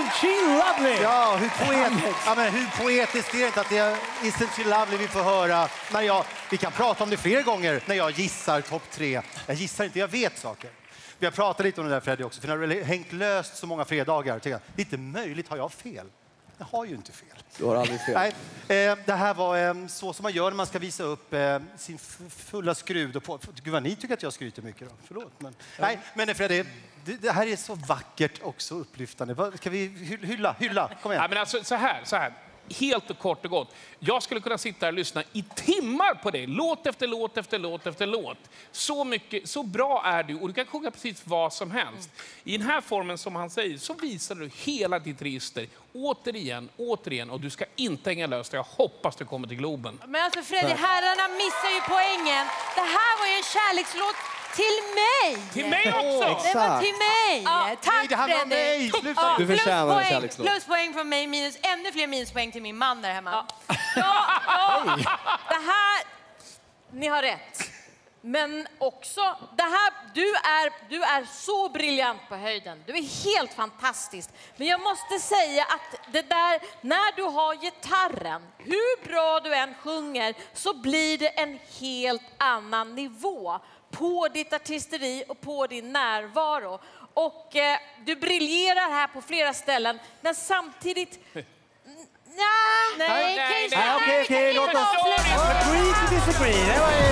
Isn't she lovely? Ja, hur poetiskt är det inte att det är Isn't she lovely vi får höra när vi kan prata om det fler gånger när jag gissar topp 3. Jag gissar inte, jag vet saker. Vi har pratat lite om det där, Freddy, också, för när du har hängt löst så många fredagar. Det är inte möjligt, har jag fel? Jag har ju inte fel. Du har aldrig fel. Nej, det här var så som man gör när man ska visa upp sin fulla skrud. Gud vad ni tycker att jag skryter mycket då. Förlåt. Men Freddy, det här är så vackert och så upplyftande. Ska vi hylla? Kom igen. Ja, men alltså, så här. Helt och kort och gott. Jag skulle kunna sitta här och lyssna i timmar på det. Låt efter låt efter låt efter låt. Så bra är du och du kan sjunga precis vad som helst. I den här formen som han säger så visar du hela ditt register. Återigen. Och du ska inte hänga löst. Jag hoppas du kommer till Globen. Men alltså Freddy, herrarna missar ju poängen. Det här var ju en kärlekslåt till mig. Till mig också! Det var till mig. Ja, tack det handlar om mig. Ja, Du förtjänar en kärlekslåt. Pluspoäng från mig, ännu fler minuspoäng till min man där hemma. Ja. Det här, ni har rätt. Men också, det här, du är så briljant på höjden. Du är helt fantastisk. Men jag måste säga att det där, när du har gitarren, hur bra du än sjunger, så blir det en helt annan nivå på ditt artisteri och på din närvaro. Och du briljerar här på flera ställen, men samtidigt... Nej, Okej, låt oss agree to disagree.